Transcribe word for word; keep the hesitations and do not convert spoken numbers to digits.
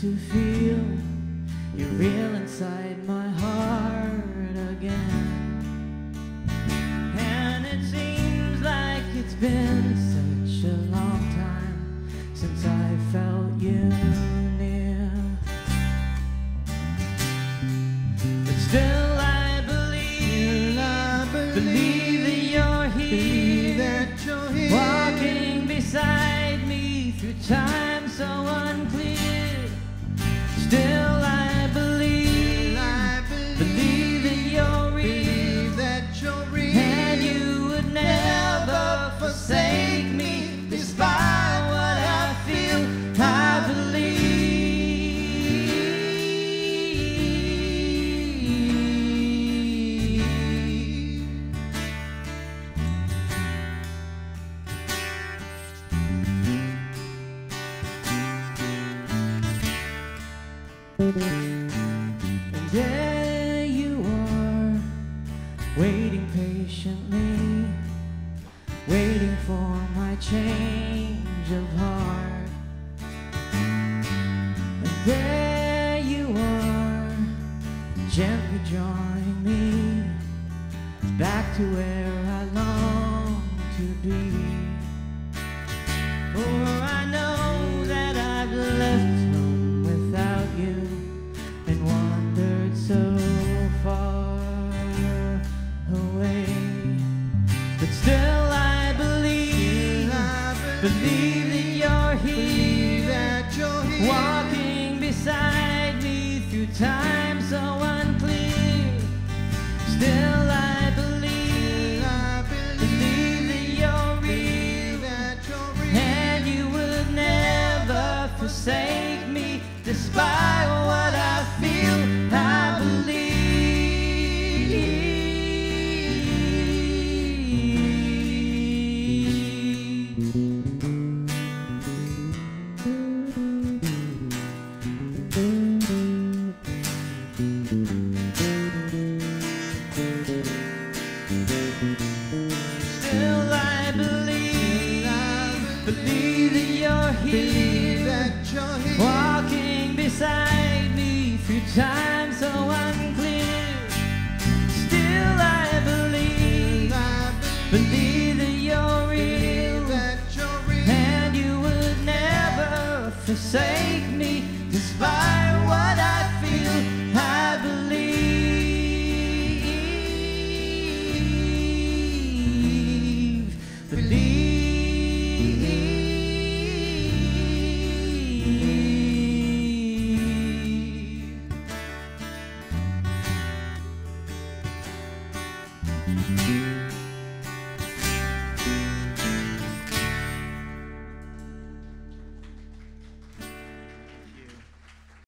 to feel you're real inside my heart again. And it seems like it's been such a long time since I felt you near. But still I believe, I believe, believe that you're here, that you're here, walking beside me through time so unclear. Still I believe, I believe, believe that you're real, that you're real, and you would never forsake me despite what I feel. I believe. And there you are, waiting patiently, waiting for my change of heart. And there you are, gently drawing me back to where I long to be. For I know that I've left home without you and wandered so far away. But still I believe, I believe, believe that you're here, that you're here, walking beside me through time so unclear. Still I believe, I believe, believe that you're real, that you're real, and you would never forsake me despite what I feel. I believe. Still I believe, I believe that you're here, that you're here, walking beside me through time so unclear. Still I believe, I believe that you're real, that you're real, and you would never forsake me despite what I feel. I believe. Believe.